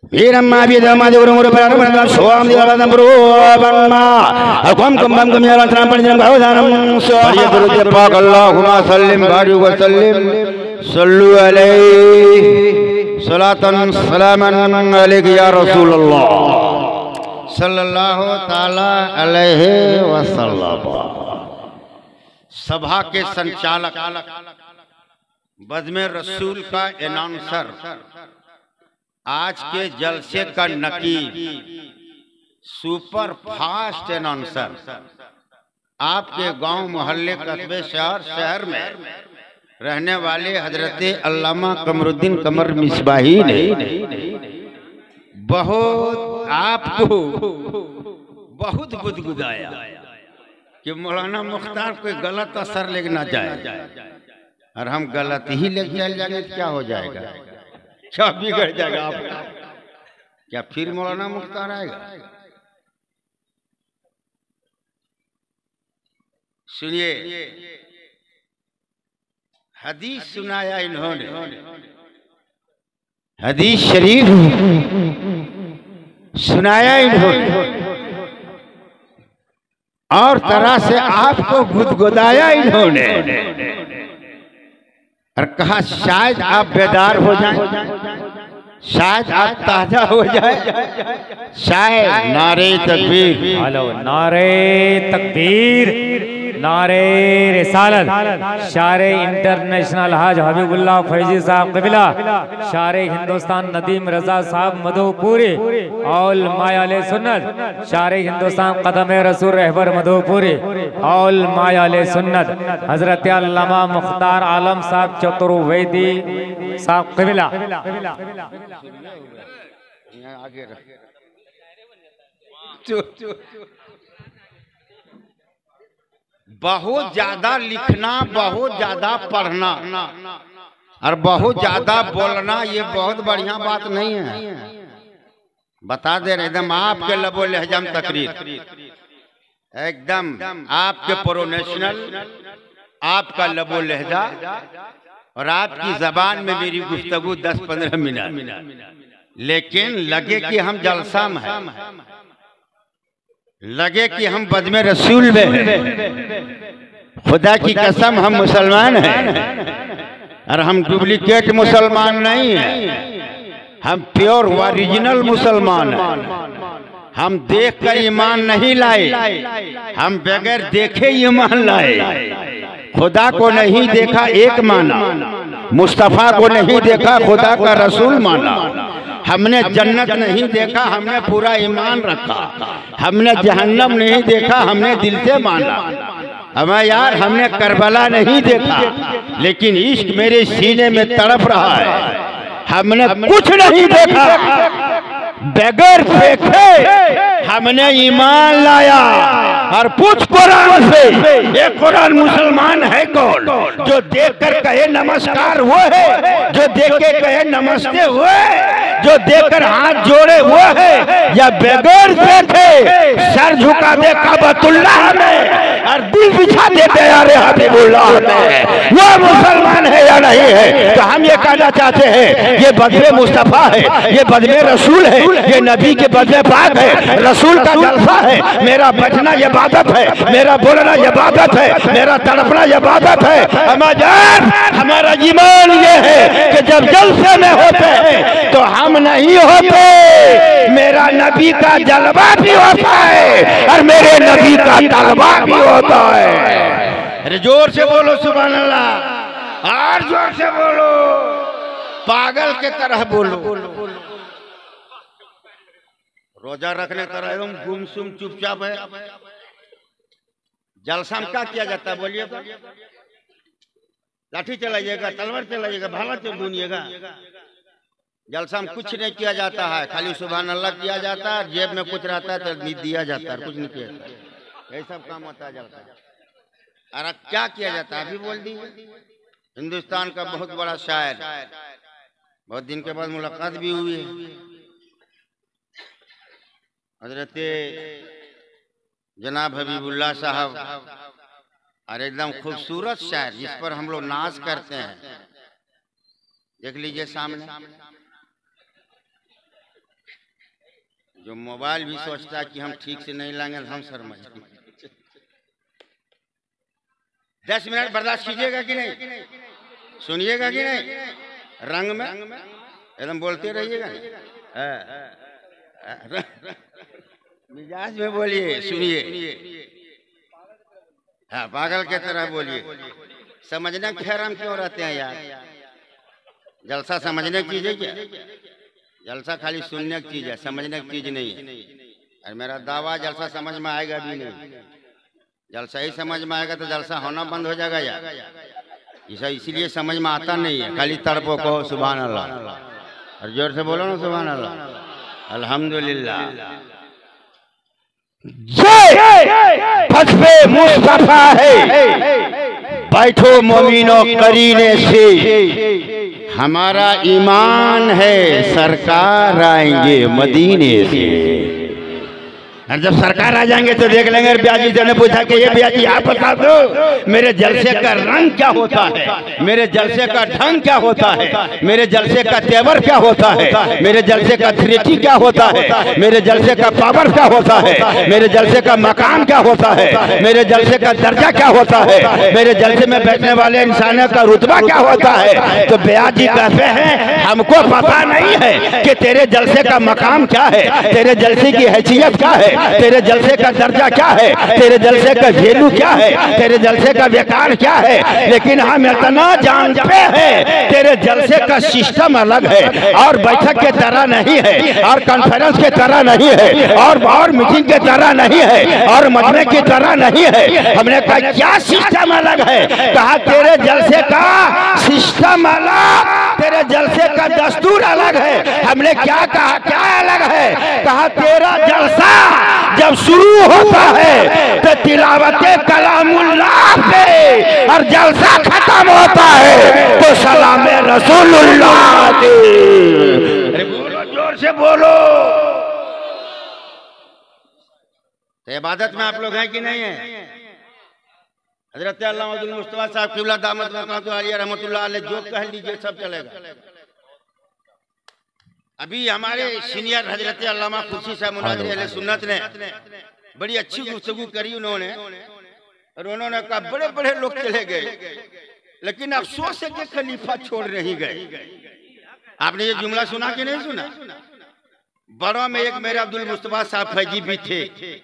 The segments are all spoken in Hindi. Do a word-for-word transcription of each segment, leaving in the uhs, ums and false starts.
वीरम्मा विदमा देवरमुर परम सोम देवरदम ब्रोवन्मा अकम कम कम कम यारंतरम पंजरम भवदानम परिय गुरुदेव पाक अल्लाहुम्मा सल्लिम बारिक व सल्लिम सल्लु अलैहि सलातन सलामन अलैहि या रसूल अल्लाह सल्लल्लाहु ताला अलैहि वसल्लम। सभा के संचालक बज़्म रसूल का अनाउंसर, आज के जलसे का नकीब, सुपर फास्ट अनाउंसर, आपके गांव मोहल्ले कस्बे शहर शहर में रहने वाले हजरत अल्लामा कमरुद्दीन कमर मिसबाही ने बहुत आपको बहुत गुदगुदाया कि मौलाना मुख्तार कोई गलत असर लेना जाए और हम गलत ही लेके चल जाएंगे क्या हो जाएगा, क्या बिगड़ जाएगा आपका, क्या फिर मौलाना मुख्तार आएगा। सुनिए, हदीस सुनाया इन्होंने, हदीस शरीफ सुनाया इन्होंने और तरह से आपको गुदगुदाया इन्होंने और कहा शायद आप बेदार हो जाएं, शायद आप ताजा हो जाए, शायद। नारे तकबीर, हेलो, नारे तकबीर, नारे रिसालत, शारे इंटरनेशनल हाज हबीबुल्लाह फैजी साहब कबिला, शारे हिंदुस्तान नदीम रजा साहब मधुपुरी और मायाले सुन्नत, शारे हिंदुस्तान कदम रसूल रहबर मधुपुरी और मायाले सुन्नत, हजरत अल्लामा मुख्तार आलम साहब चतुर्वेदी साहब कबिला। बहुत ज्यादा लिखना, बहुत ज्यादा पढ़ना और बहुत ज्यादा बोलना ये बहुत बढ़िया बात नहीं है। बता दे रहे एकदम आपके लबो लहजम तकरीर, एकदम आपके प्रोनेशनल, आपका लबो लहजा और आपकी जबान में मेरी गुफ्तगू दस पंद्रह मिनट, लेकिन लगे कि हम जलसा में हैं, लगे कि हम बज़्म रसूल में हैं। खुदा की कसम हम मुसलमान हैं और हम डुप्लीकेट मुसलमान नहीं हैं, हम प्योर ओरिजिनल मुसलमान हैं। हम देख कर ईमान नहीं लाए, हम बगैर देखे ईमान लाए। खुदा को नहीं देखा एक माना, मुस्तफ़ा को नहीं देखा खुदा का रसूल माना। हमने जन्नत नहीं देखा, हमने पूरा ईमान रखा। हमने जहन्नम नहीं देखा, हमने दिल से माना। हमें यार हमने करबला नहीं देखा, लेकिन इश्क मेरे सीने में तड़प रहा है। हमने कुछ नहीं देखा, बगैर देखे हमने ईमान लाया। और पूछ कुरान से, ये कुरान मुसलमान है कौन जो देख कर कहे नमस्कार वो है, जो देख के कहे नमस्ते वो है, जो देखकर हाथ जोड़े वो है, या बगैर देखे सर झुका दे काबतुल्लाह में और दिल बिछा दे प्यारे हबीबुल्लाह में, वो मुसलमान है या नहीं है। तो हम ये कहना चाहते हैं, ये बज़्म मुस्तफ़ा है, ये बज़्म रसूल है, ये नबी के बज़्म पाक है, रसूल का जलसा है। मेरा बचना ये इबादत है, मेरा बोलना ये इबादत है, मेरा तड़पना ये इबादत है। हमारा हमारा ईमान ये है कि जब जलसे में होते हैं तो हम नहीं होते, मेरा नबी का जलवा भी होता है और मेरे नबी का तलवा भी होता है। अरे जोर से बोलो सुभान अल्लाह, और जोर से बोलो, पागल के तरह बोलो। रोजा रखने तरह एकदम गुमसुम चुपचाप है। जलसा में क्या किया जाता है बोलिए? लाठी चलाइएगा, तलवार चलाइएगा, भाला चलूनिएगा। जलसा में कुछ नहीं किया जाता है, खाली सुभान अल्लाह किया जाता है, जेब में कुछ रहता है तो दिया जाता है, कुछ नहीं किया जाता है। यही सब काम होता है जलसा। और क्या किया जाता है अभी बोल दी। हिंदुस्तान का बहुत बड़ा शायर, बहुत दिन के बाद मुलाकात भी हुई है, हजरत जनाब हबीबुल्लाह साहब, और एकदम खूबसूरत शायर जिस पर हम लोग नाज करते हैं। देख लीजिए सामने, जो मोबाइल भी सोचता है कि हम ठीक से नहीं लाएंगे हम शर्मा दस मिनट बर्दाश्त कीजिएगा कि नहीं, सुनिएगा कि नहीं, रंग में एकदम बोलते रहिएगा, मिजाज में बोलिए, सुनिए, हाँ पागल के तरह बोलिए। समझने के खैर हम क्यों रहते हैं यार, जलसा समझने की चीज है क्या, जलसा खाली सुनने की चीज है, समझने की चीज नहीं है। और मेरा दावा जलसा समझ में आएगा भी नहीं, जलसा ही समझ में आएगा तो जलसा होना बंद हो जाएगा यार। ऐसा इसीलिए समझ में आता नहीं है, खाली तड़पो कहो सुभान अल्लाह, और जोर से बोलो ना सुभान अल्लाह, अल्हम्दुलिल्लाह। जय फसफे मुस्तफा है, बैठो मोमिनो करीने से, हमारा ईमान है सरकार आएंगे मदीने से। और जब सरकार आ जाएंगे तो देख लेंगे। ब्याजी जी ने पूछा कि ये ब्याजी आप बता दो मेरे जलसे का रंग क्या होता है, मेरे जलसे का ढंग क्या होता है, मेरे जलसे का तेवर क्या होता है, मेरे जलसे का थ्रिटी क्या होता है, मेरे जलसे का पावर क्या होता है, मेरे जलसे का मकाम क्या होता है, मेरे जलसे का दर्जा क्या होता है, मेरे जलसे में बैठने वाले इंसानों का रुतबा क्या होता है। तो ब्याजी कहते हैं हमको पता नहीं है कि तेरे जलसे का मकाम क्या है, तेरे जलसे की हैसियत क्या है, तेरे जलसे का दर्जा क्या है, तेरे जलसे का वैल्यू क्या है, तेरे जलसे का व्यापार क्या है, लेकिन हम इतना जानते हैं तेरे जलसे का सिस्टम अलग है, और बैठक के तरह नहीं है, और कॉन्फ्रेंस के तरह नहीं है, और और मीटिंग के तरह नहीं है, और मजमे की तरह नहीं है। हमने कहा क्या सिस्टम अलग है, कहा तेरे जलसे का सिस्टम अलग, तेरे जलसे का दस्तूर अलग है। हमने क्या कहा क्या अलग है, कहा तेरा जलसा जब शुरू होता है तो तिलावते कलामुल्लाह पे, और जलसा खत्म होता है तो सलामे रसूलुल्लाह पे। अरे बोलो जोर से बोलो। तो इबादत में आप लोग हैं कि नहीं है। हजरत अल्लामा अब्दुल मुस्तफा साहब क़िबला दामत बरकातहू आलिया रहमतुल्लाह अलैह जो कह लीजिए सब चलेगा। अभी हमारे सीनियर हजरत अल्लामा खुर्शी साहब मुनाज़िर अहले सुन्नत ने बड़ी अच्छी गुफ्तगू करी उन्होंने, और उन्होंने कहा बड़े बड़े लोग चले गए लेकिन अफसोस है कि खलीफा छोड़ नहीं गए। आपने ये जुमला सुना कि नहीं सुना। बड़ों में एक मेरे अब्दुल मुस्तफा साहब फैजी भी थे,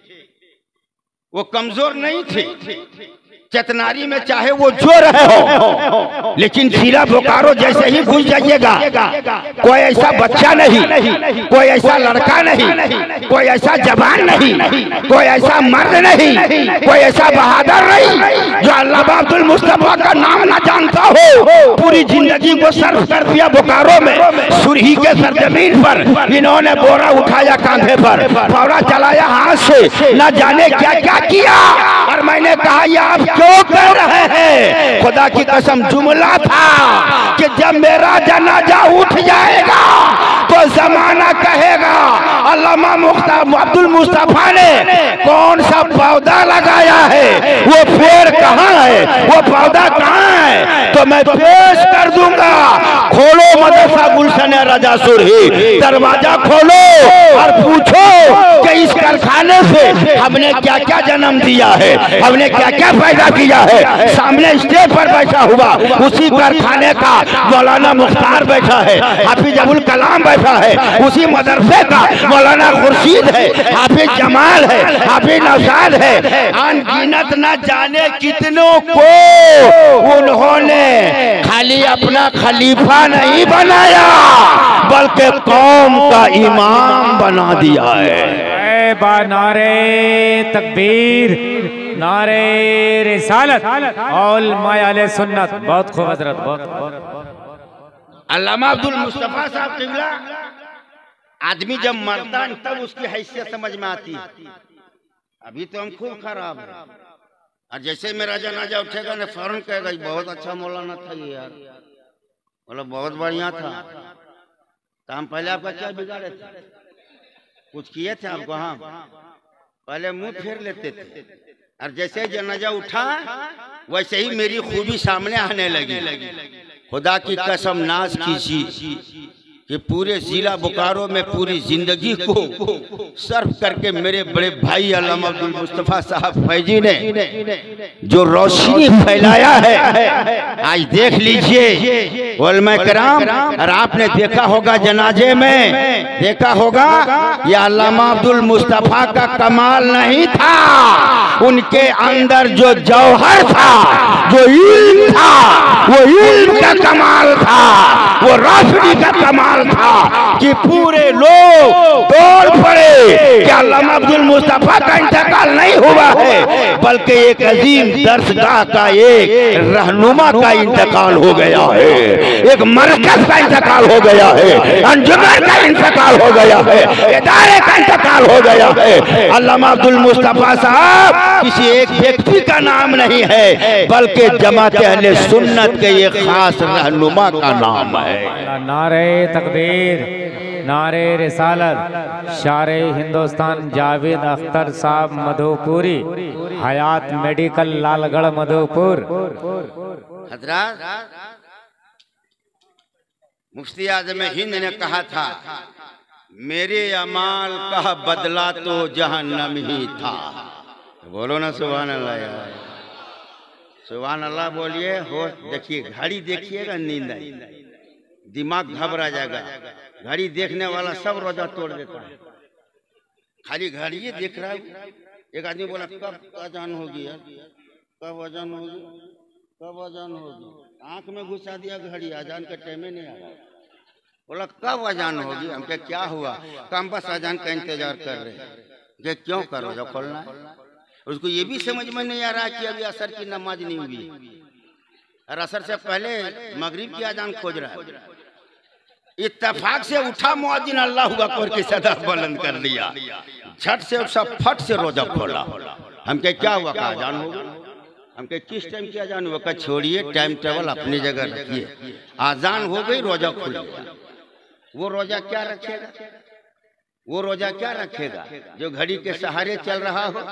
वो कमजोर नहीं थे, चतनारी में चाहे वो जो रहे हो, लेकिन जिला बोकारो जैसे ही घुस जाइएगा कोई ऐसा बच्चा नहीं, कोई ऐसा लड़का नहीं, कोई ऐसा जवान नहीं, कोई ऐसा मर्द नहीं, कोई ऐसा बहादुर नहीं जो अल्लामा अब्दुल मुस्तफा का नाम ना जानता हो। पूरी जिंदगी को सर्व कर दिया बोकारो में, सुरही के सरजमीन पर इन्होंने बोरा उठाया कांधे पर, फावड़ा चलाया हाथ से, न जाने क्या क्या किया। और मैंने कहा ये आप क्यों कर रहे हैं। खुदा की कसम जुमला था कि जब मेरा जनाजा उठ जाएगा तो जमाना कहेगा अल्लामा मुख्तार अब्दुल मुस्तफा ने कौन सा पौधा लगाया है, वो पेड़ कहाँ है, वो पौधा कहाँ है, तो मैं पेश कर दूंगा। खोलो मदरसा गुलशन रजा सुरही, दरवाजा खोलो और पूछो कि इस कारखाने से हमने क्या क्या जन्म दिया है, हमने क्या क्या पैदा किया है। सामने स्टेज पर बैठा हुआ उसी कारखाने का मौलाना मुख्तार बैठा है, हाफिज अबुल कलाम बैठा है, उसी मदरसे का मौलाना खुर्शीद है, हाफिज जमाल है, हाफिज नौशाद है, अनगिनत न जाने कितनों को उन्होंने खाली अपना खलीफा नहीं बनाया बल्कि कौम का इमाम बना दिया है। बा नारे तकबीर, नारे रिसालत और मायाले सुन्नत। बहुत खूब हजरत, बहुत। अल्लामा अब्दुल मुस्तफा साहब क़िबला, आदमी जब मरता है तब उसकी हैसियत समझ में आती है। अभी तो हम खूब खराब है, और जैसे मेरा जनाजा उठेगा ना फौरन कहेगा बहुत अच्छा मौलाना था ये यार, बोला बहुत बढ़िया था। तो हम पहले आपका क्या बिगाड़े थे, कुछ किए थे आपको। हाँ, पहले मुंह फेर लेते थे, और जैसे जनाजा उठा वैसे ही मेरी खूबी सामने आने लगी। खुदा की कसम नाज कीजिए कि पूरे जिला बोकारो में पूरी जिंदगी को सर्व करके मेरे बड़े भाई अल्लामा अब्दुल मुस्तफा साहब फैजी ने जो रोशनी फैलाया है, आज देख लीजिए उलमा कराम। और आपने देखा होगा जनाजे में, देखा होगा ये अल्लामा अब्दुल मुस्तफा का कमाल नहीं था, उनके अंदर जो जौहर था, जो इल्म था, वो इल्म का कमाल था, वो रोशनी का कमाल था कि पूरे लोग दौड़ पड़े कि अल्लामा अब्दुल मुस्तफा का इंतकाल नहीं हुआ है, बल्कि एक अजीम दर्सगाह का एक रहनुमा का इंतकाल हो गया है, एक मरकज का इंतकाल हो गया है, अंजुमन का इंतकाल हो गया है, इदारे का इंतकाल हो गया है। अल्लामा अब्दुल मुस्तफा साहब किसी एक व्यक्ति का नाम नहीं है, बल्कि जमात अहले सुन्नत के एक खास रहनुमा का नाम है। नारे तकबीर, नारे रिसालत, शारे हिंदुस्तान जावेद अख्तर साहब मधुपुरी, हयात मेडिकल लालगढ़ मधुपुर। हजरात, मुफ्ती आज़म हिंद ने कहा था, मेरे अमाल का बदला तो जहन्नम ही था। बोलो ना सुभान अल्लाह यार, सुभान अल्लाह बोलिए। हो देखिए, घड़ी देखिएगा, नींद आई, दिमाग घबरा जाएगा। घड़ी देखने वाला सब रोजा तोड़ देता है, खाली घड़ी देख रहा है। एक आदमी बोला, कब अजान होगी यार, कब अजान होगी, कब अजान होगी, आंख में घुसा दिया घड़ी, अजान का टाइम ही नहीं आया। बोला कब अजान होगी, हम क्या क्या हुआ, हम बस अजान का इंतजार कर रहे हैं। ये क्यों कर रोजा खोलना है? उसको ये भी समझ में नहीं आ रहा कि अभी असर की नमाज नहीं हुई और असर से पहले मगरिब की अजान खोज रहा है। इत्तेफाक से उठा मुअज्जिन, अल्लाह अकबर की सदा बुलंद कर दिया, झट से सब फट से रोजा खोला। हम क्या क्या हुआ, का अजान होगा, हम क्या किस टाइम की अजान हुआ, का छोड़िए, टाइम टेबल अपनी जगह रखिए। अजान हो गई, रोजा खुल गया। वो रोजा क्या रखेगा, वो रोजा क्या रखेगा जो घड़ी के सहारे चल रहा हो।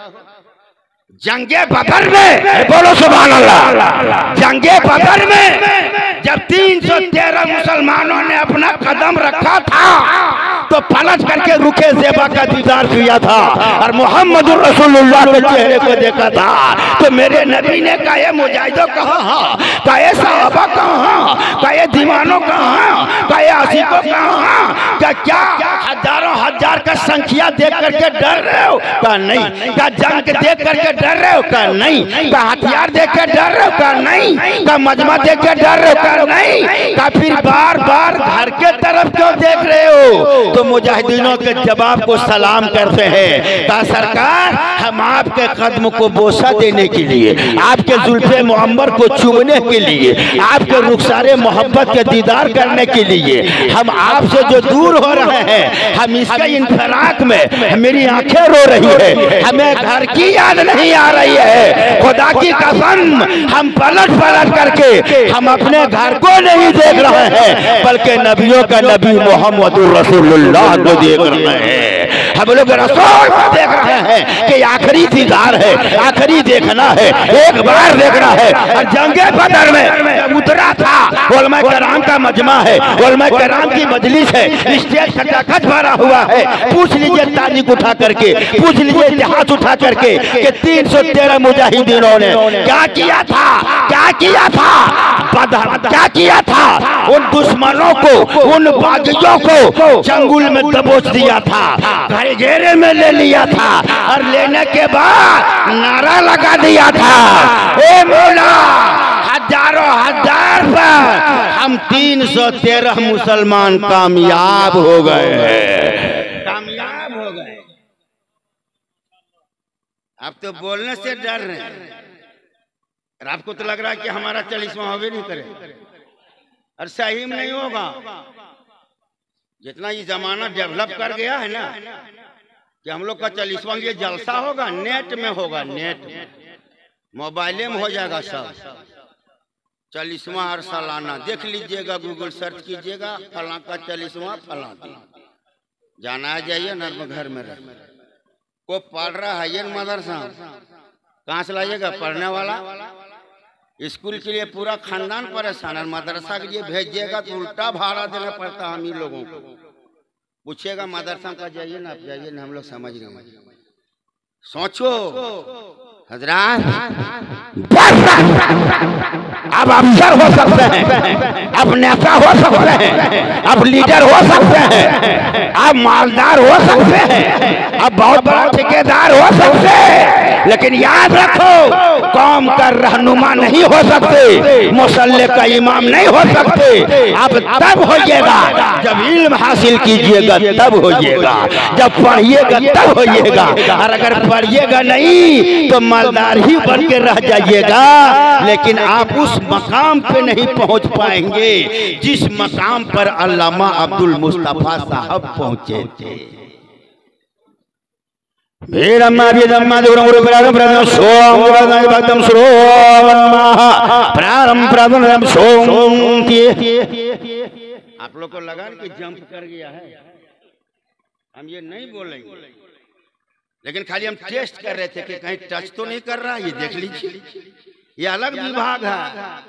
जंगे बदर में, बोलो सुभान अल्लाह, जंगे बदर में जब तीन सौ तेरह मुसलमानों ने अपना कदम रखा था तो पलट करके रुके ज़ेबा का दीदार किया था और मोहम्मद रसूलुल्लाह के चेहरे को देखा था। तो मेरे नबी ने कहा, ये मुजाहिदों कहाँ, कहा ये सहाबा कहाँ, कहा ये दीवानों कहाँ, कहा ये आशिकों कहाँ, क्या क्या हजारों हजार का संख्या देख करके डर रहे हो? कहा नहीं। कहा जंग देख करके डर रहे हो? कहा नहीं। कहा हथियार देख कर डर रहे हो? कहा नहीं। कहा मजमा देख कर डर रहे हो? कहा नहीं। कहा फिर बार बार घर के तरफ क्यों देख रहे हो? तो मुजाहिदीनों के जवाब को सलाम करते हैं। कहा सरकार, हम आपके कदम को बोसा देने के लिए, आपके जुल्फे मुअम्बर को चूमने के लिए, आपके रुखसारे मोहब्बत के दीदार करने के लिए हम आपसे जो दूर हो रहे हैं, हम इसके इंफराक में मेरी आंखें रो रही है, हमें घर की याद नहीं आ रही है। खुदा की कसम, हम पलट पलट करके हम अपने घर को नहीं देख रहे हैं, बल्कि नबियों का नबी मोहम्मद रसूलुल्लाह को देख रहे हैं। हम लोग रसूल को देख रहे हैं कि आखिरी दीदार है, आखिरी देखना है, एक बार देखना है। और जंगे बदर में उतरा था, उलमा कराम का मजमा है, उलमा कराम की मजलिस है, स्टेज खचाखच भरा हुआ है। पूछ लीजिए तारीख उठा करके, पूछ लीजिए इतिहास उठा करके कि तीन सौ तेरह मुजाहिदीनों ने क्या किया था, क्या किया था, बदर क्या किया था। उन दुश्मनों को, उन बागियों को जंगल में दबोच दिया था, घर घेरे में ले लिया था और लेने के बाद नारा लगा दिया था, ए मौला हजारों हजार पर हम तीन सौ तेरह मुसलमान कामयाब हो गए, कामयाब हो गए। आप तो बोलने से डर रहे हैं और आपको तो लग रहा है कि हमारा चालीसवां होवे नहीं करे, और सही में नहीं होगा। जितना ये जमाना डेवलप कर गया है ना कि हम लोग का चालीसवां ये जलसा होगा, नेट में होगा, नेट मोबाइल में हो जाएगा सब। चालीसवां हर सालाना देख लीजिएगा, गूगल सर्च कीजिएगा, फलां का चालीसवां फलां दिन जाना है, जाइए नर्म घर में रह को पढ़ रहा है ये मदरसा, कहाँ से लाइएगा पढ़ने वाला, स्कूल के लिए पूरा खानदान परेशान है, मदरसा के लिए भेजिएगा तो उल्टा भाड़ा देना पड़ता हम ही लोगों को। पूछिएगा मदरसा का जाइए ना, आप जाइए ना, हम लोग समझ नहीं। सोचो हजरात, अब अफसर हो सकते हैं, अब नेता हो सकते हैं, अब लीडर हो सकते हैं, अब मालदार हो सकते हैं, अब बहुत बड़ा ठेकेदार हो सकते हैं, लेकिन याद रखो कौम का रहनुमा नहीं हो सकते, मुसल्ले का इमाम नहीं हो सकते। अब तब होइएगा जब इल्म हासिल कीजिएगा, तब होइएगा, जब पढ़िएगा तब होइएगा, और अगर पढ़िएगा नहीं तो मालदार ही बन के रह जाइएगा, लेकिन आप उस मकाम पे नहीं पहुंच पाएंगे जिस मकाम पर अल्लामा अब्दुल मुस्तफा साहब पहुंचे थे। आप लोग को लगा कि जंप कर गया है, हम ये नहीं बोलेंगे, लेकिन खाली हम टेस्ट कर रहे थे कि कहीं टच तो नहीं कर रहा। ये देख लीजिए, ये अलग विभाग है,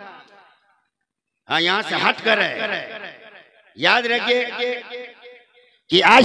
हाँ यहाँ से हट कर है। याद रखिए कि आज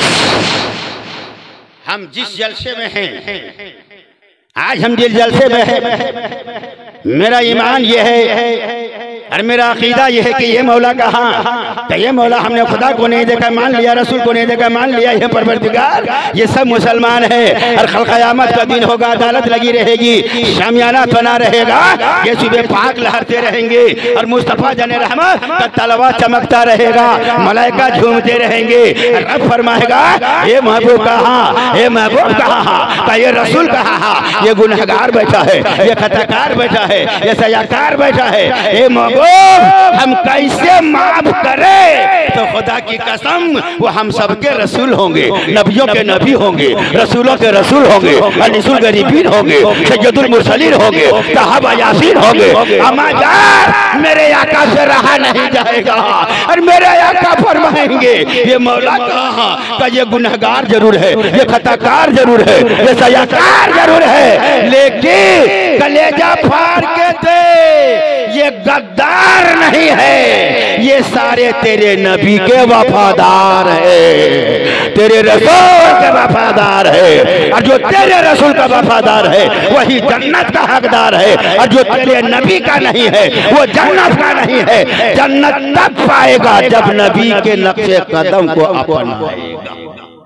हम जिस जलसे में हैं, आज हम जिस जलसे में हैं, मेरा ईमान ये है और मेरा अकीदा ये है कि ये मौला कहाँ, तो ये मौला हमने खुदा को नहीं देखा मान लिया, रसूल को नहीं देखा मान लिया, ये परवरदिगार, ये सब मुसलमान है। और कल क़यामत का दिन होगा, अदालत लगी रहेगी, शामियाना बना रहेगा, ये सुबह पाक लहरते रहेंगे और मुस्तफ़ा जने रहमत का तलवा चमकता रहेगा, मलाइका झूमते रहेंगे। रब फरमाएगा ये महबूब कहाँ, ये महबूब कहाँ, का ये रसूल कहाँ, ये गुनहगार बैठा है, ये खताकार बैठा है, ये सजाकार बैठा है, ये महबूब हम कैसे माफ करें। तो खुदा की कसम वो हम सबके रसूल होंगे, नबियों के नबी होंगे, रसूलों के रसूल होंगे, अनिसुल गरीबीन होंगे, सैयदुल मुरसलीन होंगे, साहब यासीन होंगे। अमाजार मेरे आका से रहा नहीं जाएगा और मेरे आका फरमाएंगे ये मौला कहाँ, का ये गुनहगार जरूर है, ये खताकार जरूर है, ये सजाकार जरूर है, लेकिन कलेजा फाड़ के दे ये गद्दार नहीं है, ये सारे तेरे नबी के वफादार है, तेरे रसूल के वफादार है, और जो तेरे रसूल का वफादार है वही जन्नत का हकदार है, और जो तेरे नबी का नहीं है वो जन्नत का नहीं है। जन्नत तब पाएगा जब नबी के नक्शे कदम को अपनाएगा।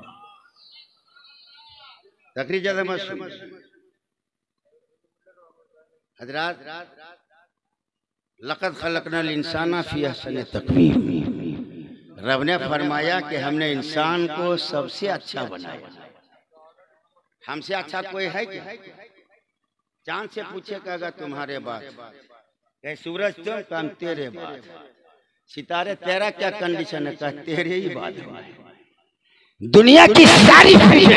तकरीर ज्यादा मत सुन हजरात, लक़द खलक़नल इंसाना फ़ी अहसनि तक़वीम। रब ने फरमाया कि हमने इंसान को सबसे अच्छा बनाया। हमसे अच्छा कोई है क्या? चांद से पूछेगा अगर तुम्हारे बाद, कहे सूरज तुम, काम तेरे बाद, सितारे तेरा क्या कंडीशन है, कहा तेरे ही बाद। दुनिया की सारी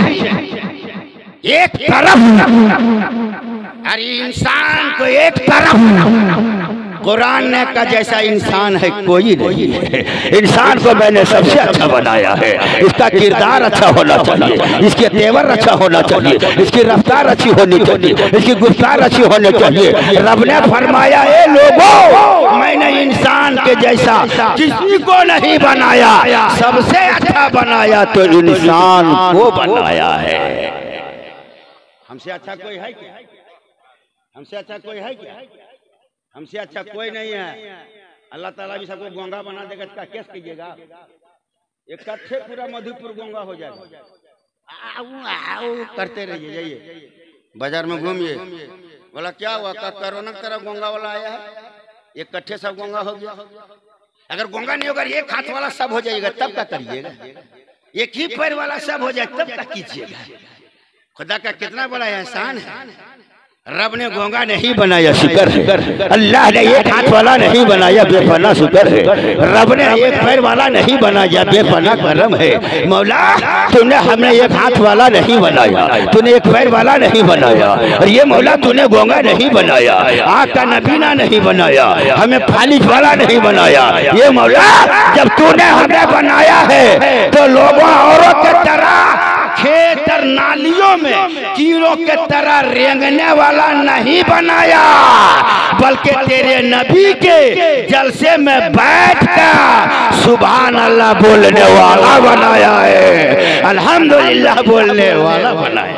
एक तरफ और इंसान को एक तरफ। कुरान ने का जैसा इंसान है कोई नहीं है। इंसान को मैंने सबसे अच्छा बनाया है, इसका किरदार अच्छा होना चाहिए, इसके तेवर अच्छा होना चाहिए, इसकी रफ्तार अच्छी होनी चाहिए, इसकी गुफ्तार अच्छी होनी चाहिए। रब ने फरमाया ए लोगों, मैंने इंसान के जैसा किसी को नहीं बनाया, सबसे अच्छा बनाया तो इंसान को बनाया है। हमसे अच्छा कोई है क्या? हमसे अच्छा कोई है क्या? हमसे अच्छा कोई नहीं है। अल्लाह ताला भी सबको गोंगा बना देगा, इसका केस कीजिएगा, एक कट्ठे पूरा मधुपुर गोंगा हो जाएगा। आऊ आऊ करते रहिए, जाइए बाजार में घूमिए, बोला क्या हुआ, का कोरोना की तरह गोंगा वाला आया है, एक कट्ठे सब गोंगा हो गया। अगर गोंगा नहीं होगा, एक हाथ वाला सब हो जाएगा, तब क्या करिएगा? एक ही पैर वाला सब हो जाए, तब क्या कीजिएगा? खुदा का कितना बड़ा एहसान है। रब ने गोंगा नहीं बनाया, शुक्र है। अल्लाह ने एक हाथ वाला नहीं बनाया, बेपना शुक्र है। रब ने एक पैर वाला नहीं बनाया, बेपना करम है। मौला तूने हमें एक हाथ वाला नहीं बनाया, तूने एक पैर वाला नहीं बनाया, और ये मौला तूने गोंगा नहीं बनाया, आँख का नबीना नहीं बनाया, हमें फालिज वाला नहीं बनाया। ये मौला जब तूने हमें बनाया है तो लोगों औरों की तरह खेत और नालियों में तीरों के तरह रेंगने वाला नहीं बनाया, बल्कि तेरे नबी के जलसे में बैठ कर सुभान अल्लाह बोलने वाला बनाया है, अल्हम्दुलिल्लाह बोलने वाला बनाया।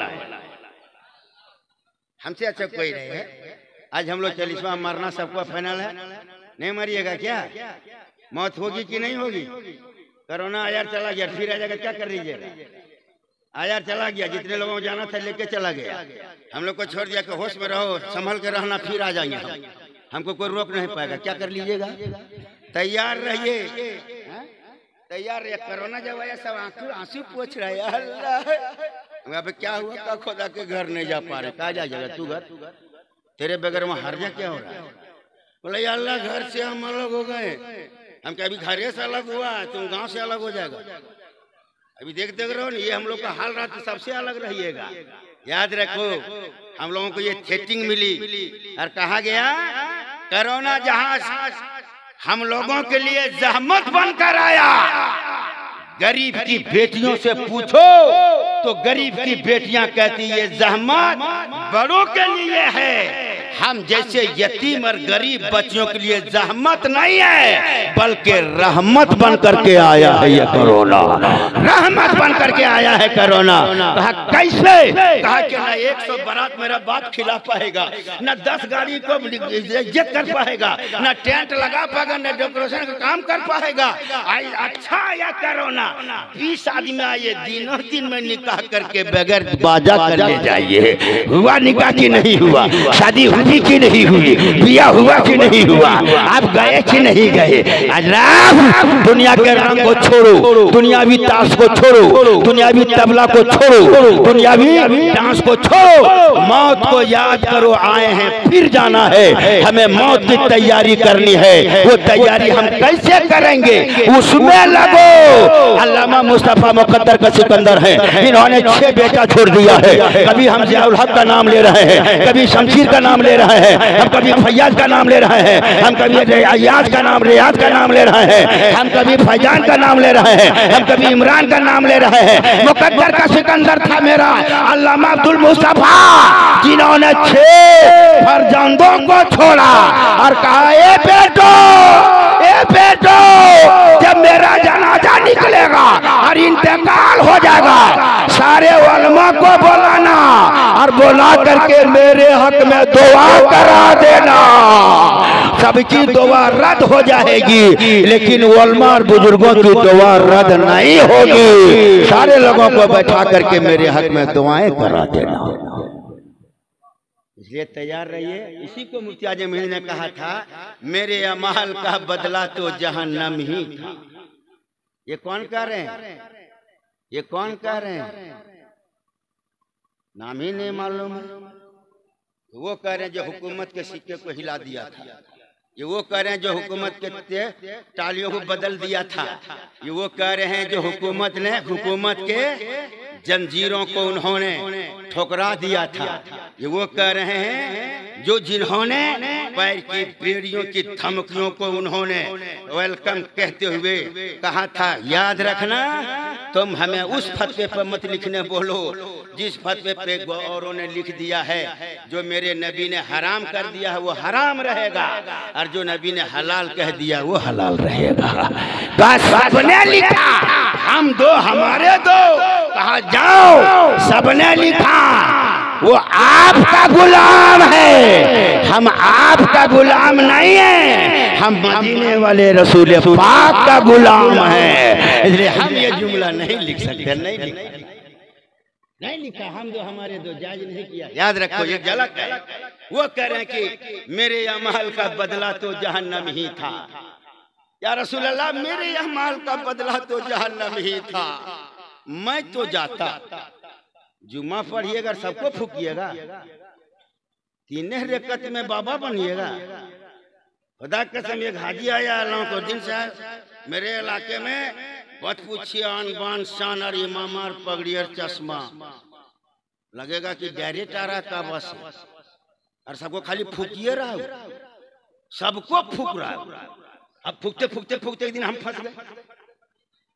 हमसे अच्छा कोई नहीं है। आज हम लोग चालीसवां मरना सबको फाइनल है, नहीं मरिएगा क्या? मौत होगी कि नहीं होगी? कोरोना आयार चला गया, फिर आ जाएगा, क्या कर लीजिएगा? आयार चला गया, जितने लोगों को जाना था लेके चला गया, हम लोग को छोड़ दिया कि होश में रहो, संभल के रहना, फिर आ जाएंगे हम, हमको कोई रोक नहीं पाएगा, क्या कर लीजिएगा? तैयार रहिए, तैयार रहिए। कोरोना जब आया सब आंसू आंसू पूछ रहे हैं, अल्लाह वहाँ पे क्या हुआ? का खुदा के घर नहीं जा पा रहे, कहा जा जाएगा तू घर, तेरे बगैर वहाँ हर जा क्या हो रहा है? बोले अल्लाह घर से हम अलग हो गए, हम क्या अभी घरे से अलग हुआ, तुम गांव से अलग हो जाएगा। अभी देख देख रहे हो ना, ये हम लोग का हाल रहा, तो सबसे अलग रहिएगा। याद रखो, हम लोगों को ये सेटिंग मिली और कहा गया कोरोना जहाज हम लोगों के लिए जहमत बनकर आया। गरीब की बेटियों से पूछो तो गरीब की बेटियां कहती ये जहमत बड़ों के लिए है, हम जैसे यतीम और गरीब बच्चों के लिए जहमत नहीं है, बल्कि रहमत बन करके आया है ये कोरोना, रहमत बन करके आया है कोरोना। कहा कैसे? कहा कि ना एक सौ बारात मेरा बाप खिला पाएगा, न दस गाड़ी को इज्जत कर पाएगा, न टेंट लगा पाएगा, न डेकोरेशन का काम कर पाएगा। अच्छा आया कोरोना, बीस आदमी आए, दिनों दिन में निकाह करके बगैर बाजा कर ले जाइए। हुआ निकाह की नहीं हुआ, शादी हुई की नहीं हुई, बिया हुआ कि नहीं हुआ, आप गए कि नहीं गए? अल्लाह दुनिया के रंग को छोड़ो, दुनियावी ताश को छोड़ो, दुनियावी तबला को छोड़ो, दुनियावी डांस को छोड़ो, मौत को याद करो, आए हैं फिर जाना है, हमें मौत की तैयारी करनी है। वो तैयारी हम कैसे करेंगे? उसमें लगो। अल्लामा मुस्तफा मुकद्दर का सिकंदर है, इन्होंने छह बेटा छोड़ दिया है। कभी हम जियाउल हक का नाम ले रहे हैं, कभी शमशीर का नाम ले रहे हैं, हम कभी फैयाज का नाम ले रहे हैं, हम कभी अयाज का नाम रियाज का नाम ले रहे हैं, हम कभी फैजान का नाम ले रहे हैं, हम कभी इमरान का नाम ले रहे हैं। मुकद्दर का सिकंदर था मेरा अल्लामा अब्दुल मुस्तफा, जिन्होंने छह फर्जंदों को छोड़ा और कहा ए बेटो, ए बेटो, जब मेरा जनाजा निकलेगा और इंतकाल हो जाएगा, सारे उलमा को बुलाना और बुला करके मेरे हक में दुआ करा देना। सबकी दुआ रद्द हो जाएगी, लेकिन उलमा और बुजुर्गों की दुआ रद्द नहीं होगी। सारे लोगों को बैठा करके मेरे हक में दुआएं करा देना। इसलिए तैयार रहिए। इसी को मुफ्ती आजम हिंद ने कहा था, मेरे अमाल का बदला तो जहन्नम ही था। ये कौन कह रहे हैं? ये कौन कह रहे हैं? नाम ही नहीं मालूम। वो कह रहे हैं जो हुकूमत के सिक्के को हिला दिया था, ये वो कह रहे हैं जो हुकूमत के टालियों को बदल दिया था, ये वो कह रहे हैं जो हुकूमत ने हुकूमत के जंजीरों को उन्होंने ठुकरा दिया था, ये वो कह रहे हैं जो जिन्होंने पैर की बेड़ियों की धमकियों को उन्होंने वेलकम कहते हुए कहा था, याद रखना तुम हमें उस फतवे पर मत लिखने बोलो जिस फतवे पे औरों ने लिख दिया है। जो मेरे नबी ने हराम कर दिया है वो हराम रहेगा, और जो नबी ने हलाल कह दिया वो हलाल रहेगा। बस सबने लिखा, हम दो हमारे दो, कहा जाओ, सबने लिखा वो आपका गुलाम है, हम आपका गुलाम नहीं है, हम मदीने वाले रसूल पाक का गुलाम है। इसलिए हम ये जुमला नहीं लिख सकते, नहीं लिखा, नहीं लिखा, हम दो हमारे दो, जायज नहीं किया। याद रखो ये गलत है। वो कह रहे हैं कि मेरे अमाल का बदला तो जहन्नम ही था। या रसूल अल्लाह, मेरे अमाल का बदला तो जहन्नम ही था, मैं तो जाता। जुम्मा पढ़िएगा, सबको फूकिएगा, तीन रेकत में बाबा बनिएगा। खुदा कसम, एक हाजी आया अल्लाह को दिन से मेरे इलाके में, बत पूछिए आन बान शान और इमाम और पगड़ी और चश्मा, लगेगा कि डायरेक्ट आ रहा का बस, और सबको खाली फूकिए रहा, सबको फूक रहा। अब फूकते फूकते फूकते एक दिन हम फंस गए।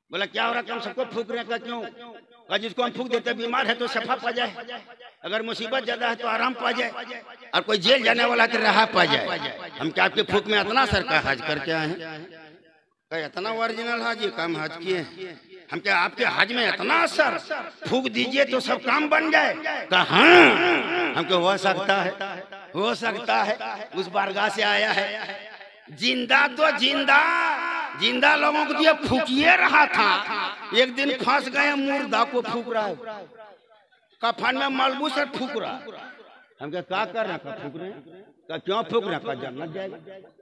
बोला क्या हो रहा, हम सबको फूक रहे का क्यों? का जिसको हम फूक देते बीमार है तो शफा पा जाए, अगर मुसीबत ज्यादा है तो आराम पा जाए, और कोई जेल जाने वाला तो राहत पा जाए। हम क्या आपके फूक में इतना सर का हज करके आए हैं? क्या इतना ओरिजिनल हज ये काम हज किए? हम क्या आपके हज में इतना असर, फूक दीजिए तो सब काम बन जाए? कहा हमको हो सकता है, हो सकता है। उस बारगाह से आया है, जिंदा तो जिंदा जिंदा लोगों को दिया फूकिए रहा था, एक दिन फंस गए मुर्दा को फूक रहा है, कफन में मलबू से फूक रहा। हम क्या क्या कर रहे हैं? फूक रहे हैं का क्यों फूक रहे हैं? जन्नत जाएगा।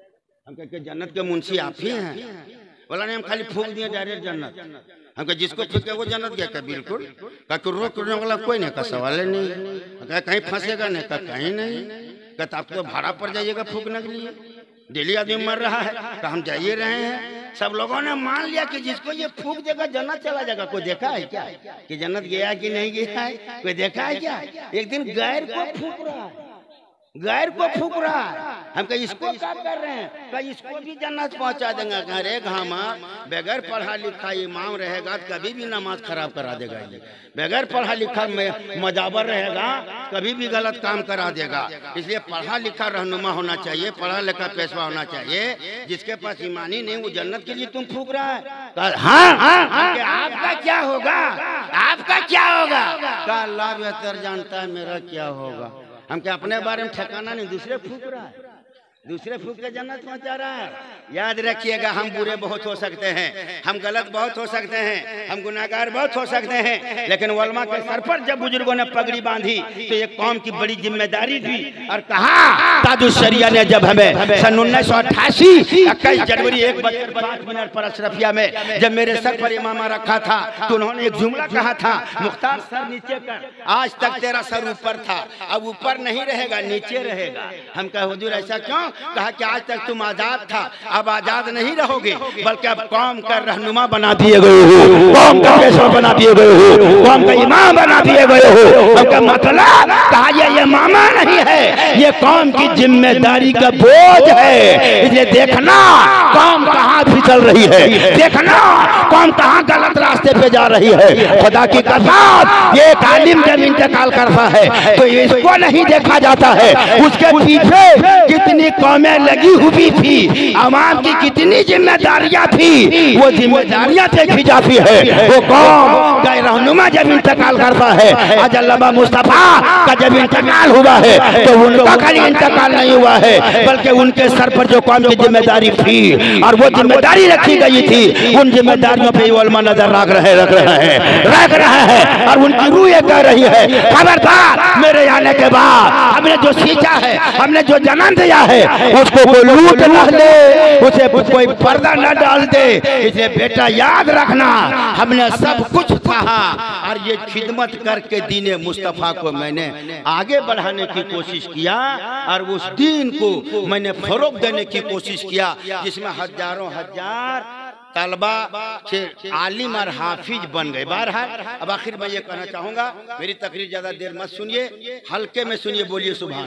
हम क्या जन्नत के मुंशी आप ही हैं? बोला नहीं, हम खाली फूक दिए डायरेक्ट जन्नत। हम क्या जिसको फूके वो जन्नत गया क्या? बिल्कुल। का रोक रोकने वाला कोई नहीं, का सवाल ही नहीं। क्या कहीं फंसेगा नहीं? का कहीं नहीं। कहता आप तो भाड़ा पर जाइएगा फूकने के लिए, डेली आदमी मर रहा है। तो हम जाइए रहे हैं। सब लोगों ने मान लिया कि जिसको ये फूक देगा जन्नत चला जाएगा। कोई देखा है क्या कि जन्नत गया कि नहीं गया है? कोई देखा है क्या? एक दिन गैर को फूक रहा है, गैर को फूक रहा है। हम कहीं इसको क्या कर रहे हैं? कहीं इसको भी जन्नत पहुंचा देंगे। अरे घामा बगैर पढ़ा लिखा इमाम रहेगा कभी भी नमाज खराब करा देगा। ये बगैर पढ़ा लिखा मजाबर रहेगा कभी भी गलत काम करा देगा। इसलिए पढ़ा लिखा रहनुमा होना चाहिए, पढ़ा लिखा पेशवा होना चाहिए। जिसके पास ईमानी नहीं वो जन्नत के लिए तुम फूक रहा है। हाँ हाँ आपका क्या होगा? आपका क्या होगा? अल्लाह बेहतर जानता है मेरा क्या होगा। हम क्या अपने बारे में ठिकाना नहीं, दूसरे फूक रहा है, दूसरे फूक के जन्नत पहुंचा रहा है। याद रखिएगा, हम बुरे बहुत हो सकते हैं, हम गलत बहुत हो सकते हैं, हम गुनाहगार बहुत हो सकते हैं, लेकिन उलमा के सर पर जब बुजुर्गों ने पगड़ी बांधी तो एक कौम की बड़ी जिम्मेदारी थी। और कहा ताजुश शरिया ने जब हमें सन उन्नीस सौ अट्ठासी इक्कीस जनवरी एक बजकर पाँच मिनट पर अशरफिया में जब मेरे सर पर इमामा रखा था तो उन्होंने एक जुमला कहा था, मुख्तार सर नीचे कर, आज तक तेरा सर ऊपर था, अब ऊपर नहीं रहेगा नीचे रहेगा। हम कहा हुजूर ऐसा क्यों? कहा कि आज तक तुम आजाद था, अब आजाद नहीं रहोगे, बल्कि अब कौम का रहनुमा बना दिए गए हो, कौम का पेशवा बना दिए गए हो, कौम का इमाम बना दिए गए हो। अब का मतलब कहा ये ये मामा नहीं है, ये कौम की जिम्मेदारी का बोझ है। इसलिए देखना कौम कहाँ फिसल रही है, देखना कौम कहाँ गलत रास्ते पे जा रही है। खुदा की कसम ये तालीम जब इंतकाल करता है तो इसको नहीं देखा जाता है, उसके पीछे कितनी कौमें लगी हुई थी, अवाम की कितनी जिम्मेदारियां थी, वो जिम्मेदारियां देखी जाती है। वो कौम का रहनुमा जब इंतकाल करता है, आज अल्लामा मुस्तफा का जब इंतकाल हुआ है तो उनका खाली इंतकाल नहीं हुआ है, बल्कि उनके सर पर जो कौम की जिम्मेदारी थी और वो जिम्मेदारी रखी गई थी, उन जिम्मेदारियों पे उलमा नजर रख रहे रख रहे हैं रख रहे हैं और उनकी रूह ये कह रही है, खबरदार मेरे आने के बाद हमने जो सींचा है, हमने जो जन्म दिया है, उसको कोई लूट न ले, उसे कोई पर्दा न डाल दे। इसलिए बेटा याद रखना, हमने सब कुछ कहा और ये खिदमत करके दीने मुस्तफा को मैंने आगे बढ़ाने की कोशिश किया और उस दीन को मैंने फरोग देने की कोशिश किया, जिसमें हजारों हजार तलबा से आलिम और हाफिज बन गए। बहरहाल अब आखिर मैं ये कहना चाहूंगा, मेरी तकरीर ज्यादा देर मत सुनिए, हल्के में सुनिए, बोलिए सुभान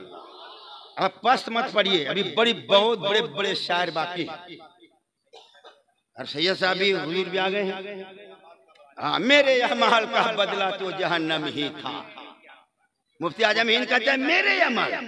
अल्लाह। अब पस्त मत पढ़िए, अभी बड़ी बहुत बड़े बड़े शायर बाकी। और सैयद साहब भी हुजूर भी आ गए हैं। हाँ, मेरे यह महल का बदला तो जहन्नम ही था। मुफ्ती आजम हिंद कहते हैं मेरे यह महल।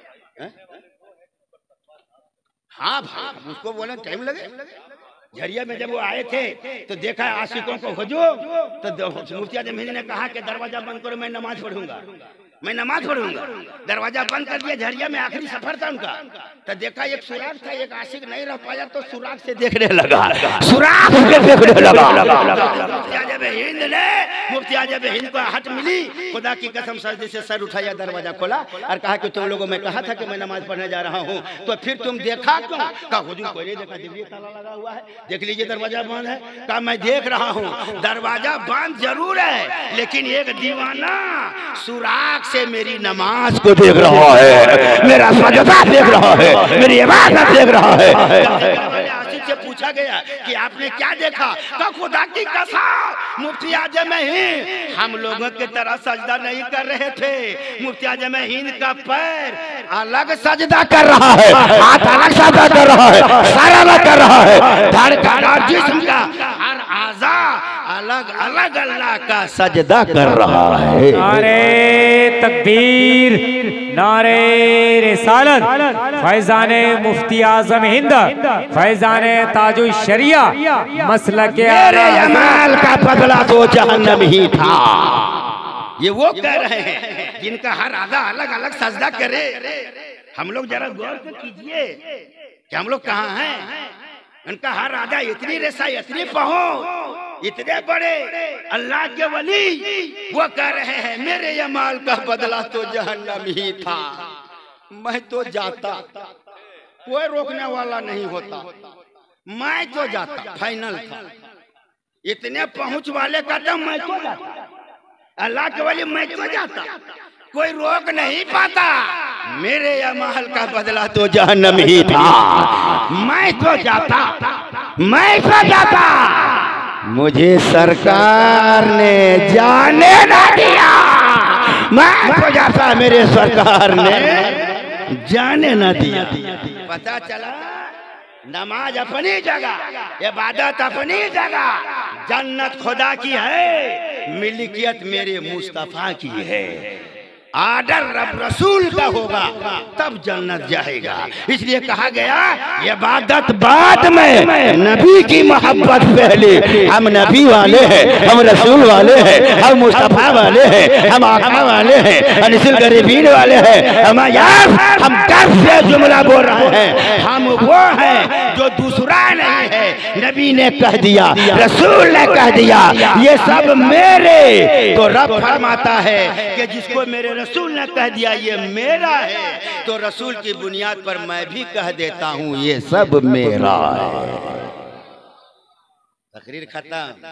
हाँ भाई, उसको बोले टाइम लगे। झरिया में जब वो आए थे तो देखा आशिकों को हुजूम, तो मुफ्ती आजम हिंद ने कहा कि दरवाजा बंद करो, मैं नमाज पढ़ूंगा, मैं नमाज पढ़ूंगा। दरवाजा बंद कर दिया, झरिया में आखिरी सफर था उनका, तो देखा एक सुराग था, एक आशिक नहीं रह पाया तो सुराग से देखने लगा, सुराग से देखने लगा। मुफ्ती आजम हिंद ने मुफ्ती आजम हिंद को हट मिली, खुदा की कसम सजदे से सर उठाया, दरवाजा खोला और कहा कि तुम लोगों में कहा था कि मैं नमाज पढ़ने जा रहा हूँ, तो फिर तुम देखा क्यों? कहा हुजूर कोई नहीं देखा, दिव्य ताला लगा हुआ है, देख लीजिए दरवाजा बंद है। कहा मैं देख रहा हूँ, दरवाजा बंद जरूर है, लेकिन एक दीवाना सुराग से मेरी नमाज को देख रहा है, मेरा सजदा देख रहा है, मेरी इबादत देख रहा है। आशिक से पूछा गया कि आपने क्या देखा? तो खुदा की कसम मुफ्ती आजम हिंद हम लोगों की तरह सजदा नहीं कर रहे थे, मुफ्ती आजम हिंद का पैर अलग सजदा कर रहा है, हाथ अलग सजदा कर रहा है, सर अलग कर रहा है, धड़कन और जिस्म का हर आजा अलग अलग अल्लाह का सजदा कर रहा है। नारे तकबीर, नारे रिसालत, फैजाने मुफ्ती आजम हिंद, फैजाने ताजुल शरिया मसलक मेरे अमाल का बदला तो जहन्नम ही था। ये वो कह रहे हैं जिनका हर आधा अलग अलग सजदा करे। हम लोग जरा गौर तो कीजिए कि हम लोग कहाँ हैं। उनका हर आधा इतनी रेसा, इतनी पहुंच, इतने बड़े अल्लाह के वली, वो कह रहे हैं मेरे अमाल का बदला तो जहन्नम ही था। मैं तो जाता, कोई रोकने वाला नहीं होता, मैं तो जाता, फाइनल था। इतने पहुंच वाले का तो मैं तो जाता, अल्लाह के वली मैं तो जाता, कोई रोक नहीं पाता। मेरे अमाल का बदला तो जहन्नम ही था। मैं तो जाता, मैं तो जाता, मुझे सरकार ने जाने ना दिया। मैं तो जाता, मेरे सरकार ने जाने ना दिया। पता चला नमाज अपनी जगह, इबादत अपनी जगह, जन्नत खुदा की है, मिल्कियत मेरे मुस्तफा की है। आर्डर रब रसूल का होगा तब जन्नत जाएगा। इसलिए कहा गया इबादत बाद में, नबी की मोहब्बत पहले। हम नबी वाले हैं, हम रसूल वाले हैं, हम मुस्तफा वाले हैं, हम आका वाले हैं, अनिसिल गरीबीन वाले हैं। हम यार हम गर्व से जुमला बोल रहे हैं, हम वो हैं जो दूसरा नहीं है। नबी ने कह दिया, रसूल ने कह दिया, ये सब मेरे। तो रब फरमाता है कि जिसको मेरे रसूल ने कह दिया ये मेरा है, तो रसूल की बुनियाद पर मैं भी कह देता हूँ ये सब मेरा है। तकरीर खत्म।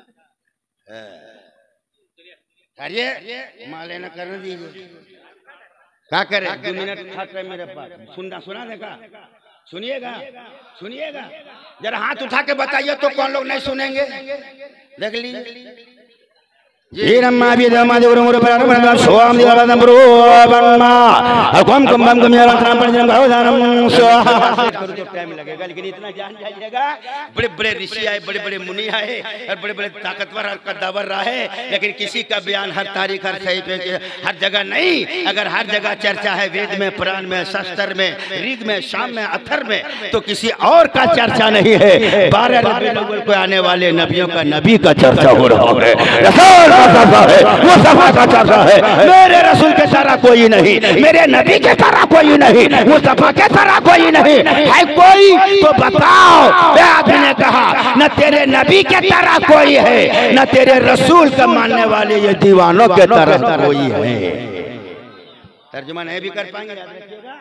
करिए माले न करने दीजिए। क्या करे, दो मिनट खाते मेरे पास। सुनना सुना देगा, सुनिएगा सुनिएगा। जरा हाथ उठा के बताइए तो कौन लोग नहीं सुनेंगे। देख लीजिए। Irama bidama de urung urung pada soam di dalam beruapma, akum kembang kemiaran terampar dalam kawasan soam. तो टाइम लगेगा, लेकिन इतना जान जाइएगा बड़े बड़े ऋषि आए, बड़े बड़े मुनि आए और बड़े बड़े ताकतवर और कद्दावर रहे, लेकिन किसी का बयान हर तारीख हर सही पे हर जगह नहीं। अगर हर जगह चर्चा है वेद में, पुराण में, शास्त्र में, ऋग में, शाम में, अथर में, तो किसी और का चर्चा नहीं है। बारह रबीउल अव्वल को आने वाले नबियों का नबी का चर्चा हो रहा है, रसूल है, वो सभा का चर्चा है। मेरे रसूल के तरह कोई नहीं, मेरे नबी के तरह कोई नहीं, वो सभा के तरह कोई नहीं है। कोई तो बताओ। आदमी ने कहा न तेरे नबी के तरह कोई है, न तेरे रसूल का मानने वाले ये दीवानों के तरह कोई है। तर्जुमा नहीं भी कर पाएंगे, याद रखिएगा।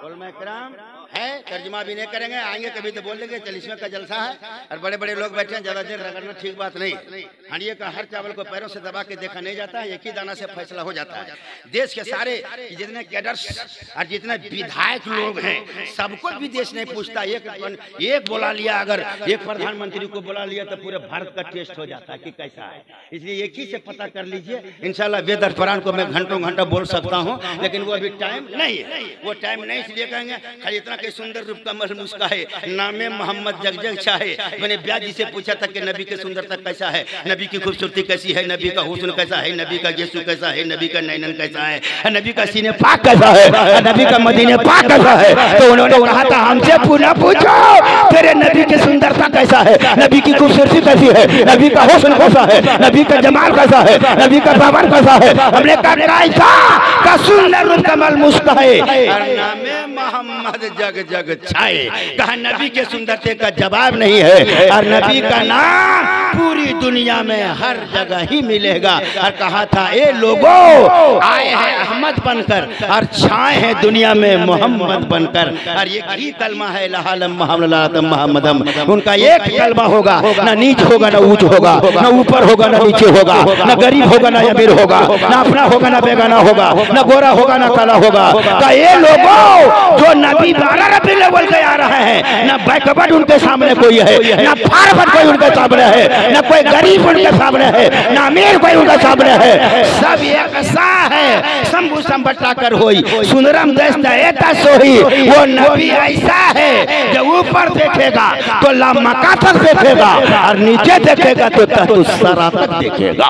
है तर्जुमा भी नहीं करेंगे, आएंगे कभी तो बोल देंगे चल इसमें का जलसा है, और बड़े बड़े लोग बैठे हैं, ज्यादा देर रगड़ना ठीक बात नहीं। हांडिये का हर चावल को पैरों से दबा के देखा नहीं जाता है, एक ही दाना से फैसला हो जाता है। देश के सारे जितने कैडर्स और जितने विधायक लोग हैं सबको भी देश नहीं पूछता। एक एक बुला लिया, अगर एक प्रधानमंत्री को बुला लिया तो पूरे भारत का टेस्ट हो जाता है कि कैसा है। इसलिए एक ही से पता कर लीजिए। इंशाल्लाह वेद और पुराण को मैं घंटों घंटा बोल सकता हूँ, लेकिन वो अभी टाइम नहीं है, वो टाइम नहीं। इसलिए कहेंगे खाली इतना के सुंदर रूप का मल मुस्का है, नामे मोहम्मद जग जग चाहे। मैंने ब्याज जी से पूछा था कि नबी की सुंदरता कैसा है, नबी की खूबसूरती कैसी है, नबी का हुस्न कैसा है, नबी का यीशु कैसा है, नबी का नैनन कैसा है, नबी का सीने पाक कैसा है, नबी का मदीने पाक कैसा है। तो उन्होंने कहा था हमसे पुनः पूछो तेरे नबी की सुंदरता कैसा है, नबी की खूबसूरती कैसी है, नबी का हुस्न कैसा है, नबी का जमाल कैसा है, नबी का पावर कैसा है। हमने कहा का सुंदर रूप का मल मुस्का है, नामे मोहम्मद जग जग छाए। कहा नबी के सुंदरते का जवाब नहीं है, और नबी का नाम पूरी दुनिया में हर जगह ही मिलेगा। और कहा था ए लोगों आए हैं अहमद बनकर और छाए हैं दुनिया में मोहम्मद बनकर। और ये ही कलमा है ला इलाहा इल्लल्लाह मोहम्मदम। उनका एक कलमा होगा, ना नीच होगा ना ऊंच होगा, ना ऊपर होगा ना नीचे होगा, ना गरीब होगा ना अमीर होगा, ना अपना होगा ना बेगाना होगा, ना गोरा होगा ना काला होगा। का ये लोगों जो नबी डॉलर भी लेवल के आ रहा है, ना बैकवर्ड उनके सामने कोई है, ना फॉरवर्ड कोई उनके सामने है, ना कोई गरीब उनके सामने है, ना अमीर कोई उनके सामने है। सब एक सा है, शंभु संबटा कर होई सुंदरम देश ऐसा सोही। वो नबी ऐसा है जो ऊपर देखेगा तो लामका तक देखेगा और नीचे देखेगा तो तहतुस्सरा तक देखेगा।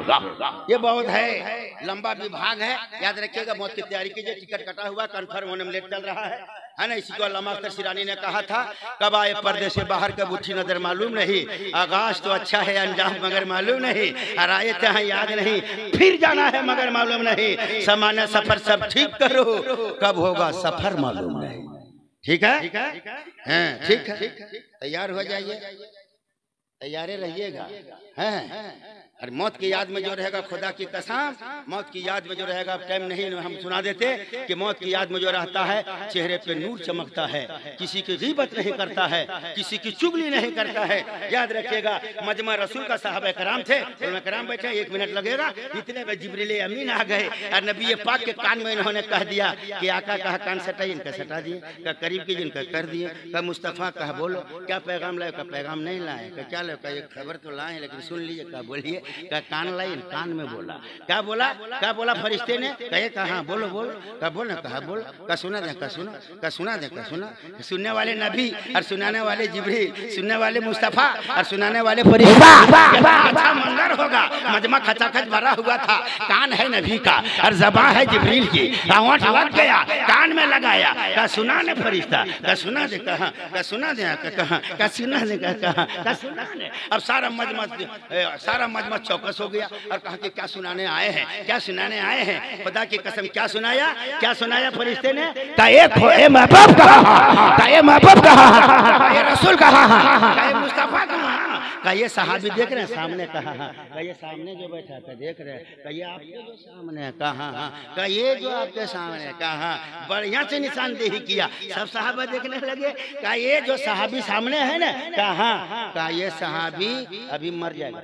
ये बहुत है, लंबा विभाग है, याद रखिएगा। मौत की तैयारी कीजिए, टिकट कटा हुआ, कंफर्म होने में लेट चल रहा है, है ना। इसी को अल्लामा अख्तर शिरानी ने कहा था, कब आए पर्दे से बाहर कब उठी नजर मालूम नहीं, आगाज तो अच्छा है अंजाम मगर मालूम नहीं, और आए थे याद नहीं, फिर जाना है मगर मालूम नहीं। सामान्य सफर सब ठीक करो, कब होगा सफर मालूम नहीं। ठीक है, हैं ठीक है, तैयार हो जाइए, तैयारे रहिएगा, हैं। और मौत की याद में जो रहेगा, खुदा की कसम, मौत की याद में जो रहेगा, टाइम नहीं हम सुना देते कि मौत की याद में जो रहता है चेहरे पे नूर चमकता है, किसी की गीबत नहीं करता है, किसी की चुगली नहीं करता है। याद रखिएगा, मजमा रसूल का साहब कराम थे, कराम बैठे, एक मिनट लगेगा, इतने में जिब्रील अमीन आ गए और नबी पाक के कान में इन्होंने कह दिया कि आका कहा कान सटाई, इनका सटा दिए, का करीब कीजिए, इनका कर दिए, का मुस्तफ़ा कहा बोलो क्या पैगाम लाए, का पैगाम नहीं लाए, का क्या लाए, का ये खबर तो लाए लेकिन सुन लीजिए, का बोलिए, का कान लाई, कान में बोला, क्या बोला, क्या बोला फरिश्ते ने, कहे कहा बोलो बोलो, का बोल कहा बोल, का सुना दे, का सुना, का सुना दे, का सुना। सुनने वाले नबी और सुनाने वाले जिब्रील, सुनने वाले मुस्तफा और सुनाने वाले फरिश्ता, अच्छा मंजर होगा। मजमा खचाखच भरा हुआ था, कान है नबी का और ज़बान है जिब्रील की, कावट लग गया, कान में लगाया, का सुनाने फरिश्ता, का सुना दे, कहा का सुना दे, कहा का सुना दे, कहा का सुना दे। अब सारा मजमा सारा मजमा चौकस हो गया और कहा कि क्या सुनाने आए हैं, क्या सुनाने आए हैं। खुदा की कसम क्या सुनाया, क्या सुनाया फरिश्ते ने, का एक ए महबूब कहा, का ए महबूब कहा, का ये रसूल कहा, का ये मुस्तफा कहा, का ये सहाबी देख रहे हैं सामने, कहा का ये सामने जो बैठा था देख रहे हैं, का ये आपके जो सामने, कहा का ये जो आपके सामने, कहा बढ़िया से निशानदेही किया, सब सहाबा देखने लगे। का ये जो सहाबी सामने है ना, कहा का ये सहाबी अभी मर जाएगा।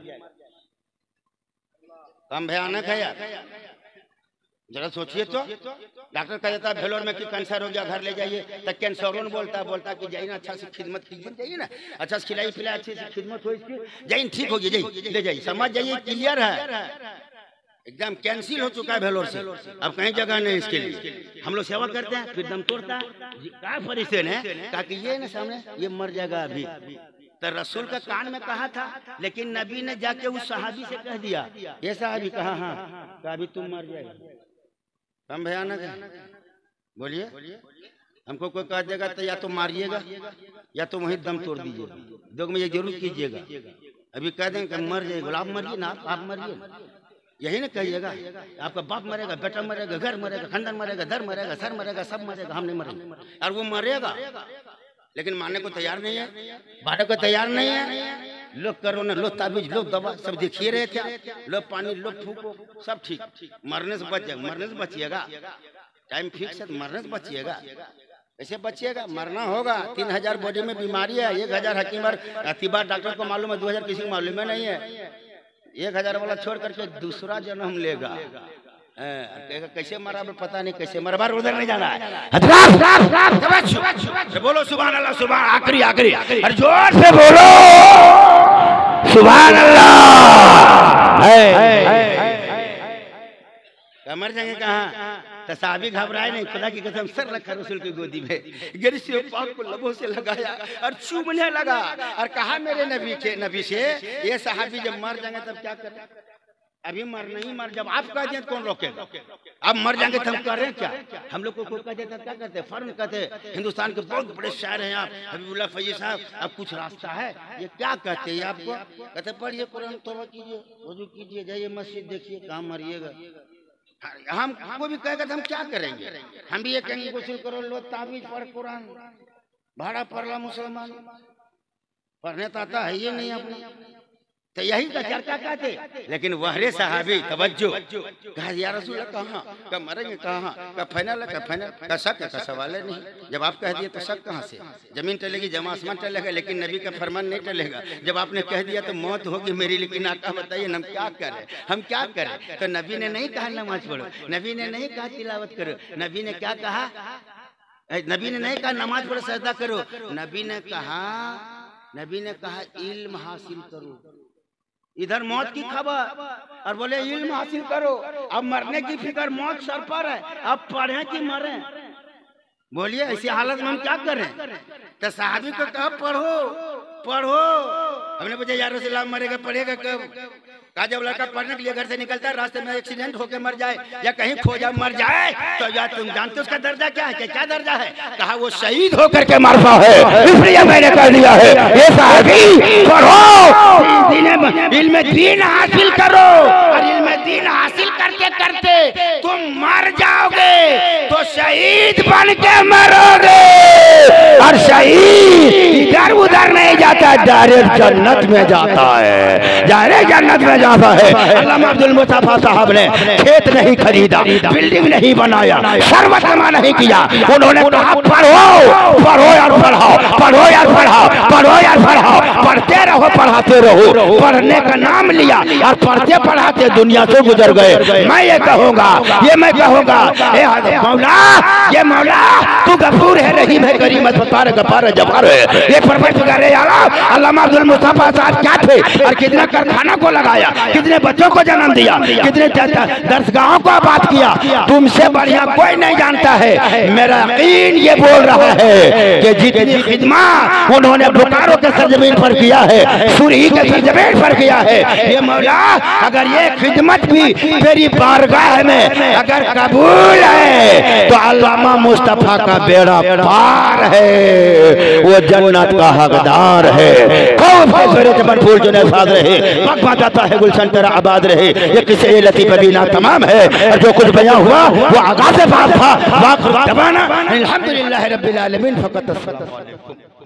कम भयानक है यार, जरा सोचिए तो। डॉक्टर कह देता है भेलोर में कि कैंसर हो गया, घर ले जाइए, तो कैंसरों बोलता बोलता कि जाइए ना, अच्छा से खिदमत कीजिए, जाइए ना, अच्छा से खिलाई पिलाई, अच्छी से खिदमत हो इसकी, जाइए ठीक होगी, जाइए ले जाइए, समझ जाइए, क्लियर है, एकदम कैंसिल हो चुका है भेलोर से, अब कहीं जगह नहीं इसके लिए। हम लोग सेवा करते हैं, फिर दम तोड़ता है, क्या फरिश्ते ने कहा कि ये ना सामने ये मर जाएगा अभी, तो रसूल का कान में कहा था, लेकिन नबी ने जाके उस सहाबी से कह दिया, ये सहाबी कहा हाँ कहा अभी तुम मर जाएगा। कम भयानक है, बोलिए। हमको कोई कह देगा तो या तो मारिएगा या तो वहीं दम तोड़ दीजिएगा, दो में ये जरूर कीजिएगा। अभी कह देंगे कि मर जाएगा, आप मरिए ना, आप मरिए, यही ना कहिएगा। आपका बाप मरेगा, बेटा मरेगा, घर मरेगा, खानदान मरेगा, दर मरेगा, सर मरेगा, सब मरेगा, हम नहीं मरेंगे, और वो मरेगा लेकिन मानने को तैयार नहीं है, बांटने को तैयार नहीं है। लोग कोरोना, लोग ताबीज, लोग दवा सब देखिए रहे थे, लोग पानी, लोग फूको, सब ठीक, मरने से बच जाएगा, मरने से बचिएगा, टाइम फिक्स है, मरने से बचिएगा, ऐसे बचिएगा, मरना होगा। तीन हजार बॉडी में बीमारी है, एक हजार हकीम अतिबार डॉक्टर को मालूम है, दो हजार किसी को मालूम नहीं है, एक हजार वाला छोड़ करके दूसरा जन्म लेगा, कैसे मरा पता नहीं, कैसे मरा, बार उधर नहीं जाना है। बोलो सुभान अल्लाह, सुभान, आखिरी आखिरी, और जोर से बोलो सुभान अल्लाह। मर जाएंगे कहाँ, तो साहबी घबराए नहीं, खुदा की कसम सर रखा रसूल की गोदी में, गिर से पाक को लबों से लगाया और चूमने लगा और कहा मेरे नबी के नबी से, ये साहबी जब मर जाएंगे तब क्या करें, अभी मर नहीं मर, जब आप कह दें कौन रोकेगा, अब मर जाएंगे तो हम करें क्या। हम लोग को कोई कह देता क्या करते, फर्म कहते, हिंदुस्तान के बहुत बड़े शायर हैं आप हबीबुल्लाह फैजी साहब, अब कुछ रास्ता है, ये क्या कहते हैं आपको, कहते पढ़िए कुरान, तौबा कीजिए, वजू कीजिए, जाइए मस्जिद देखिए, कहाँ मरिएगा। हम को भी कहेगा तो हम क्या करेंगे, हम भी ये कहेंगे गुस्ल करो, लो ताबीज पढ़, कुरान भाड़ा पढ़ला, मुसलमान पढ़ने तो आता है ये नहीं अपना, तो यही का चर्चा कहते। लेकिन वहरे सहाबी तवज्जो, कहा या रसूल कहाँ का मरेंगे, कहाँ का फाइनल का फाइनल का शक का सवाल है नहीं, जब आप कह दिए तो शक कहाँ से, जमीन टलेगी, जमा आसमान टलेगा, लेकिन नबी का फरमान नहीं टलेगा। जब आपने कह दिया तो मौत होगी मेरी, लेकिन आका बताइए हम क्या करें, हम क्या करें। तो नबी ने नहीं कहा नमाज पढ़ो, नबी ने नहीं कहा तिलावत करो, नबी ने क्या कहा, नबी ने नहीं कहा नमाज पढ़ो सजदा करो, नबी ने कहा नबी ने कहा इल्म हासिल करो। इधर मौत की खबर और बोले इल्म हासिल करो। अब मरने की फिक्र मौत सर पर है, अब पढ़े कि मरे? बोलिए ऐसी हालत में हम क्या करें? तो साहबी को कहा पढ़ो पढ़ो। हमने पूछा यार रसूलुल्लाह मरेगा पढ़ेगा कब? कहा जब लड़का पढ़ने के लिए घर से निकलता है, रास्ते में एक्सीडेंट होकर मर जाए या कहीं खो जाए मर जाए, तो या तुम जानते उसका दर्जा क्या है? क्या क्या दर्जा है? कहा वो शहीद होकर के मरता है, इसलिए मैंने कह दिया है ये साहबी पढ़ो, इल्म दीन हासिल करो। और इल्म दीन हासिल करते करते तुम मर जाओगे तो शहीद बन के मरोगे। और शहीद इधर उधर नहीं जाता, डायरेक्ट जन्नत में जाता है, डायरेक्ट जन्नत में जाता है। अल्लामा अब्दुल मुस्तफा साहब ने खेत नहीं खरीदा, बिल्डिंग नहीं बनाया, सर्वत जमा नहीं किया, उन्होंने कहा पढ़ो पढ़ो यार पढ़ाओ, पढ़ो यार पढ़ाओ, पढ़ो यार पढ़ाओ, पढ़ते रहो पढ़ाते रहो। पढ़ने का नाम लिया और पढ़ते पढ़ाते दुनिया से गुजर गए। मैं ये कहूँगा ये मैं कहूँगा ए मौला, ये मौला तू गफूर है, रहीम है, करीम है, सत्तार गफ्फार है, जब्बार है। ये परवरदिगार आलम अल्लामा अब्दुल मुस्तफा साहब क्या थे और कितने कारखाना को लगाया, कितने बच्चों को जन्म दिया, कितने दरसगाहों को आबाद किया, तुमसे बढ़िया कोई नहीं जानता है। मेरा यकीन ये बोल रहा है कि जितनी खिदमत उन्होंने बोकारो के सरजमीन पर किया है, सुरही के सरजमीन पर किया है, ये मौला अगर ये खिदमत भी तेरी बारगाह में अगर कबूल है तो अल्लामा मुस्तफा का बेड़ा पार है, वो जन्नत का हकदार है। फूल जो साथ रहे, वक्त जाता है गुलशन तेरा आबाद रहे। ये किसे ये लतीफ बीना तमाम है और जो कुछ बयां हुआ वो आगाज़ बात था। अल्हम्दुलिल्लाह रब्बिल आलमीन। फ़क़त अस्सलामु अलैकुम।